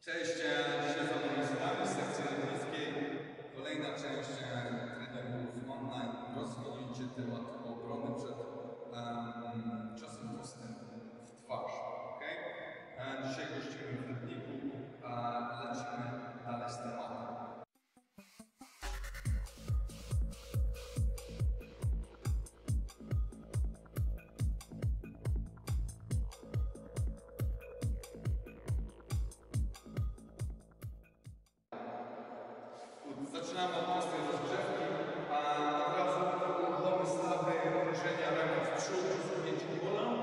Cześć, dzisiaj z wami z sekcji lotnickiej. Kolejna część treningów online. Rozwinięcie tematu obrony przed czasem postępu w twarz. Okay? Dzisiaj gościmy w Rybniku, a lecimy dalej z tematem. Zaczynamy od prostej rozgrzewki, a od razu uruchomy stawy, krążenia ramion w przód, rozwinięcie kolana.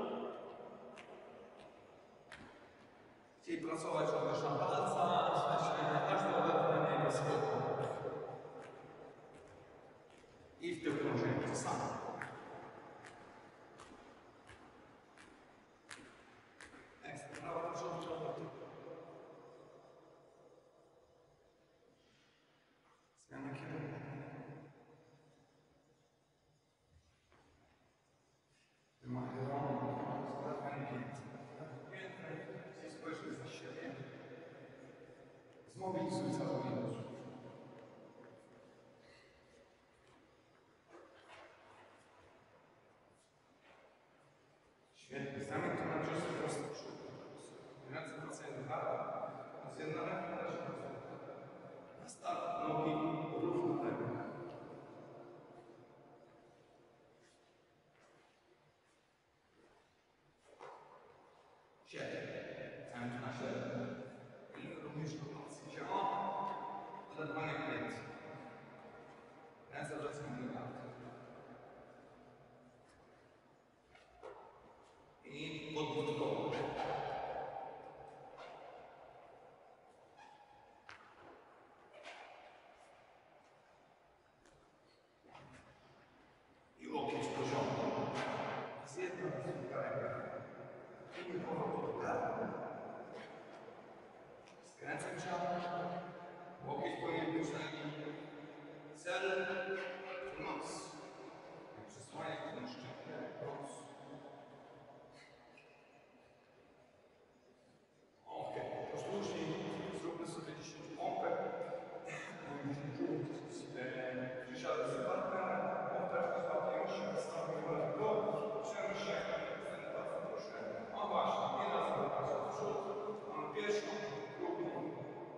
Chcieli pracować również na palca, aż do odebrania jego skoku. I w tym krążeniu to samo. Ekstra, prawa do przodu, prawa do tyłu. Zmiana kierunku. Wymachy rąk, zadawanie pięty. Piętnej, spojrzyj za siebie. Zmobilizuj całą jedność. Świetnie. Zamiast to na ciosy prosto w przód. Ręce wracają do gardła, a z jedna ręka należy do przodu. Nastaw nogi równo tego. Siedem. Cały czas na 7. I również do pasji. Ciało. Zadbanie pięty. Ręce wracają do gardła. I podwód koło. I łokieć poziomy. Z jedną ręką. I nie powrót do gardła. Skręcam ciało. Łokieć powinien być na linii. Cel to nos. Przesłanie ten szczytny nos. Ok, później zróbmy sobie 10 pompek. Przysiadę z partnerem, pompek złapiemy się, wystawimy go, przemy się, bardzo proszę. O właśnie, nie raz wypaść w przód. Mamy pierwszą, drugą.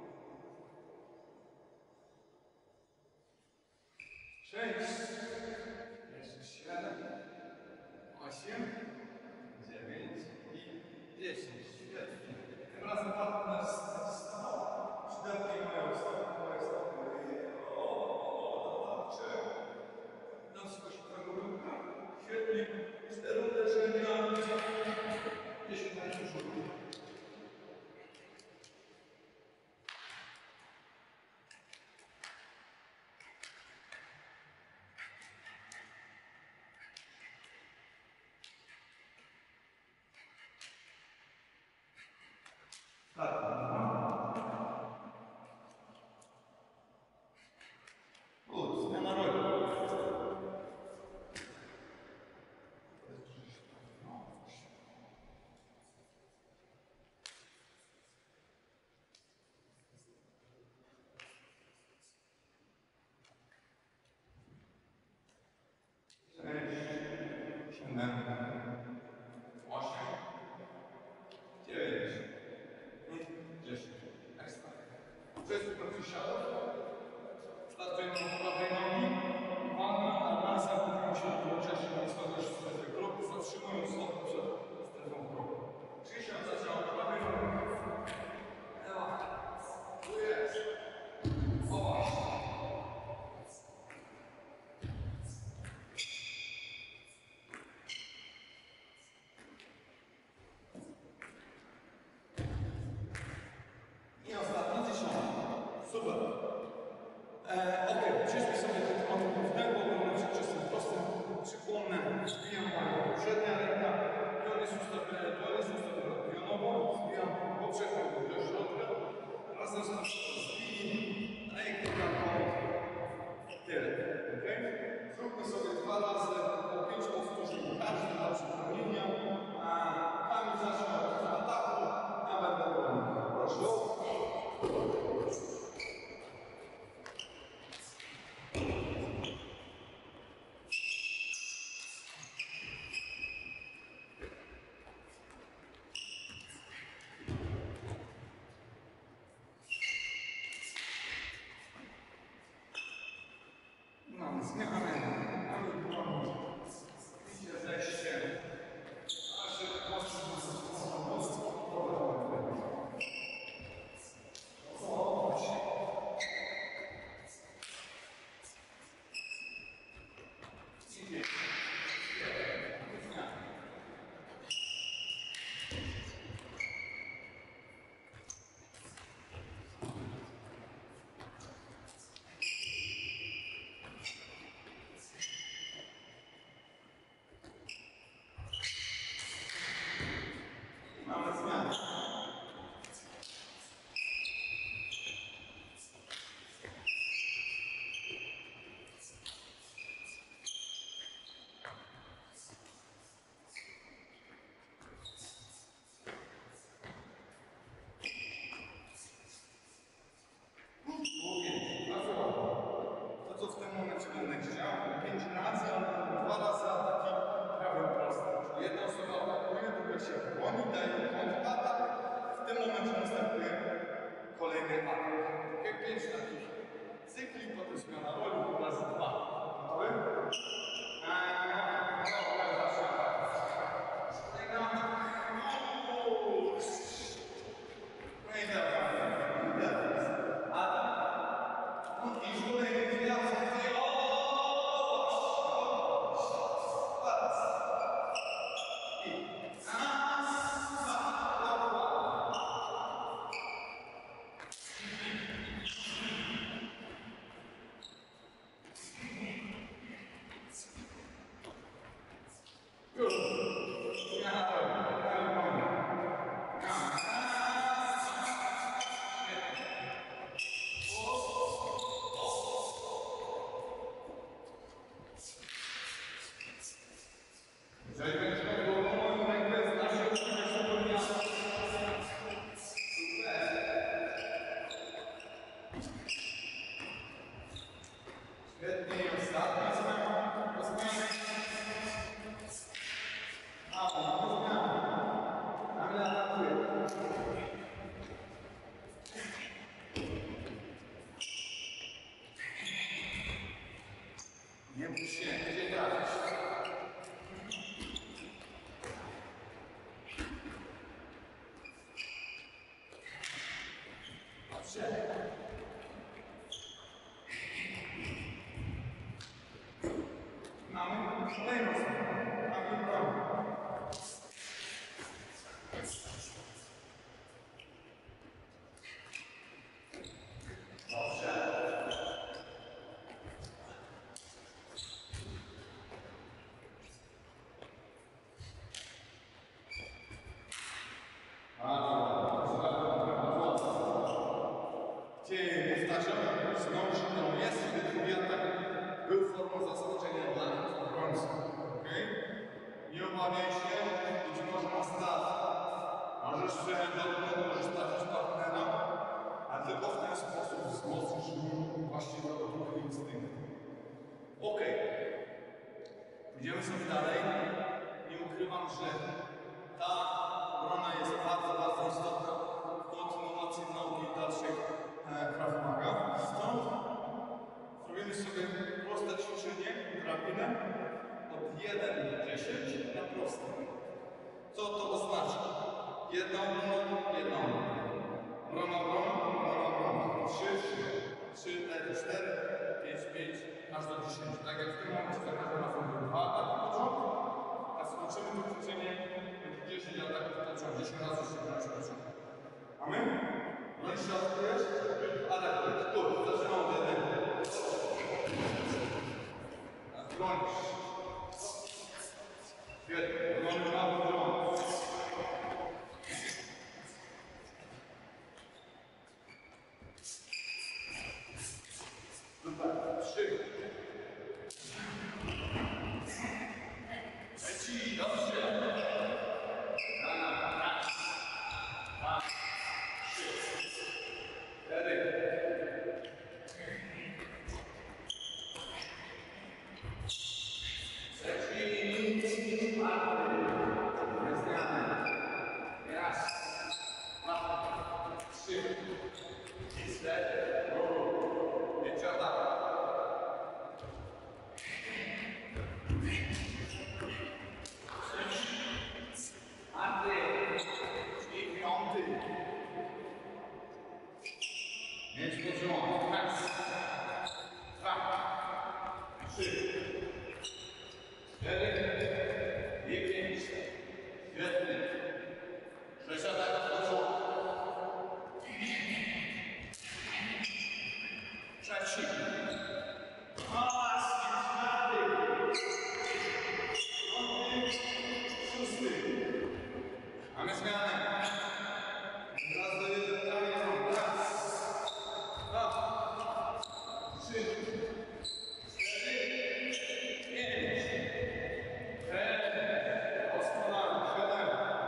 6, jeszcze 7, 8, 9 i 10. Świetnie. Tym razem partner stał. Przydatnie moje stopy. Dam skoś prawego rucha. Świetnie. 4 uderzenia. 10 na przód. Good, zmiana roli. Sześć, 7, 8, 9 i 10. Ekstra. Przez to przysiadł. Startujemy od prawej nogi. Wanna, a masa powinna się jednocześnie rozchodzić w strefę kroku, zatrzymując stopę przed strefą kroku. Przysiad zaczął od prawej nogi. Tu jest. O właśnie. I ostatni 10. Super. Ok, przejdźmy sobie do tematu głównego, obrony przed czasem prostym. Przypomnę, zbijam poprzednia ręka, pion jest ustawiony pionowo, zbijam poprzednią do środka, razem z zbijam rękę tyle. Okay? Zróbmy sobie 2 razy po 5 powtórzeń, każdy dla przypomnienia. Kamil zacznie od ataku, a będę bronił. Proszę. 5 takich cykli, potem zmiana roli, raz, dwa. Gotowy? Nie musi się gdzie trafić. Dobrze. Mamy kolejną stronę. Mamy drogę. Gdzie powtarzam, znowu się to jest, wtedy drugi atak był formą zaskoczenia dla obrońcy. Okay? Nie obawiaj się, być może na start. Możesz możesz trafić partnera, a tylko w ten sposób wzmocnisz właśnie ruchy instynkt. Ok. Idziemy sobie dalej. Nie ukrywam, że ta obrona jest bardzo, bardzo istotna w kontynuacji nauki dalszych Krav Maga. Stąd zrobimy sobie proste ćwiczenie, drabinę od 1 do 10 na proste. Co to oznacza? Jedną obroną, jedną obroną, obroną, 3, 4, 5, 5, aż do 10. Tak jak w tym momencie za każdym razem 2 ataki pod rząd, a skończymy to ćwiczenie 10 ataków pod rząd, 10 razy się grać pod rząd. Mamy? No i środkujesz, atakujesz. Tu, zaczynamy od jednego. Bronisz. Świetnie, bronisz prawo drogą. Super, 3. Leci, dobrze. Raz, 2, 3, 4. Mieć pod rząd. Raz, 2, 3, 4 i 5. Świetnie. 6 ataków pod rząd. Trzeci. Mamy zmianę. Raz do 1, raz, 2, 3, 4, 5. Doskonale, 7.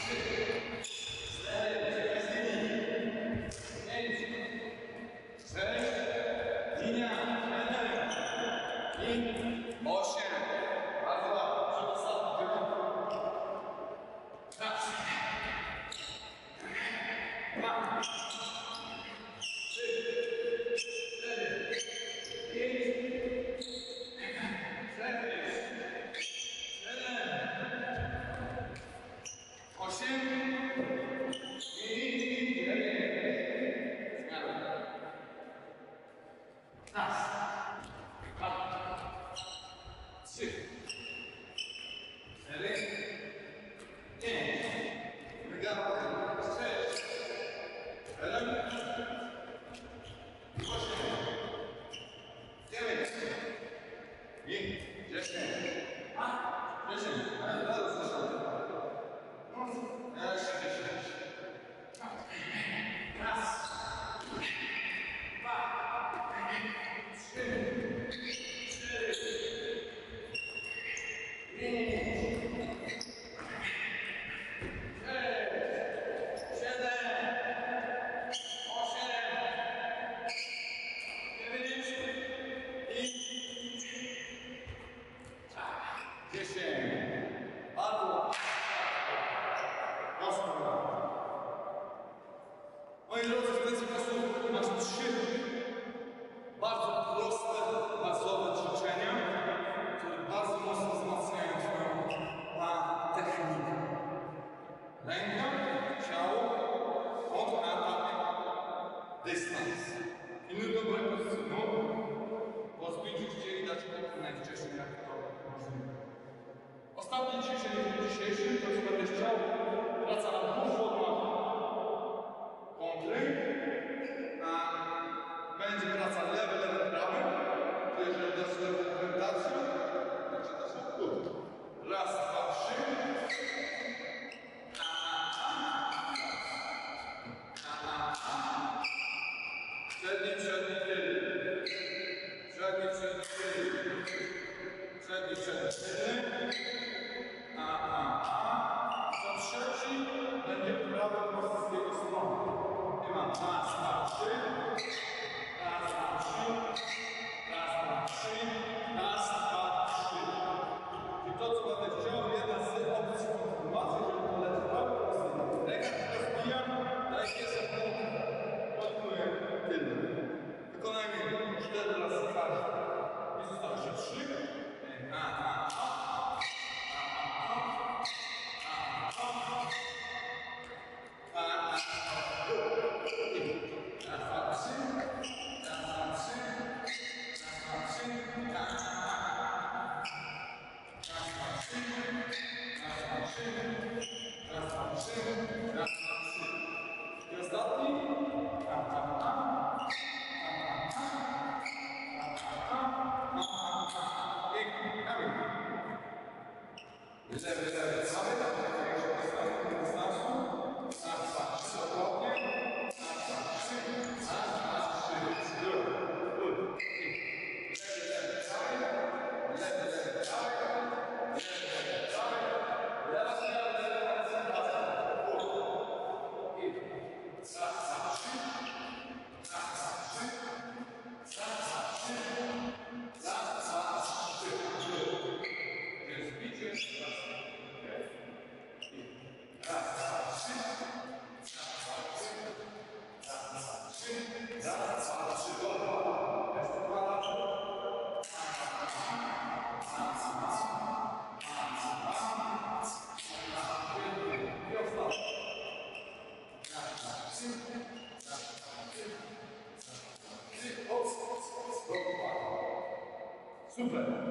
Moi drodzy, w ten sposób masz 3 bardzo proste, bazowe ćwiczenia, które bardzo mocno wzmacniają twoją technikę. Ręka, ciało, od atak, dystans. Pilnuj dobrej pozycji nóg, po zbiciu chcieli dać jak najwcześniej, jak to możliwe. Ostatnie ćwiczenie w dniu dzisiejszym, to co będę chciał, praca na 2 formach kontry. Będzie praca lewy, prawy. To jeżeli dasz lewą orientację, to się dasz na górę. Raz, 2, 3. Przedni, tył. Przedni, tył. Przedni, tył. Co trzeci będzie prawy prosto z jego strony. I mam raz, 2, 3. Raz, 2, 3. Raz, 2, 3. Raz, 2, 3. I to, co będę chciał, jedna z opcji kontynuacji, żeby polecieć prawy prosty. Ręka tylko zbijam, daję pierwszą punktę. Podkuję tylny. Wykonajmy 4 razy każdy. I zostało się 3. I ostatni. Lewy, cały. Dystansu. Raz, 2, 3. Dokładnie. Raz, 2, 3. Raz, 2, 3. Good. Lewy, cały. Lewy, cały. Lewy, cały. Lewa zmiana, lewa zmiana. Raz, 2, 3. Raz, 2, 3. Raz, 2, 3. Raz, 2, 3. Jest bicie. Raz, 2, 3. Raz, 2, 3. Dobra. Jeszcze 2 razy. I ostatni. Super.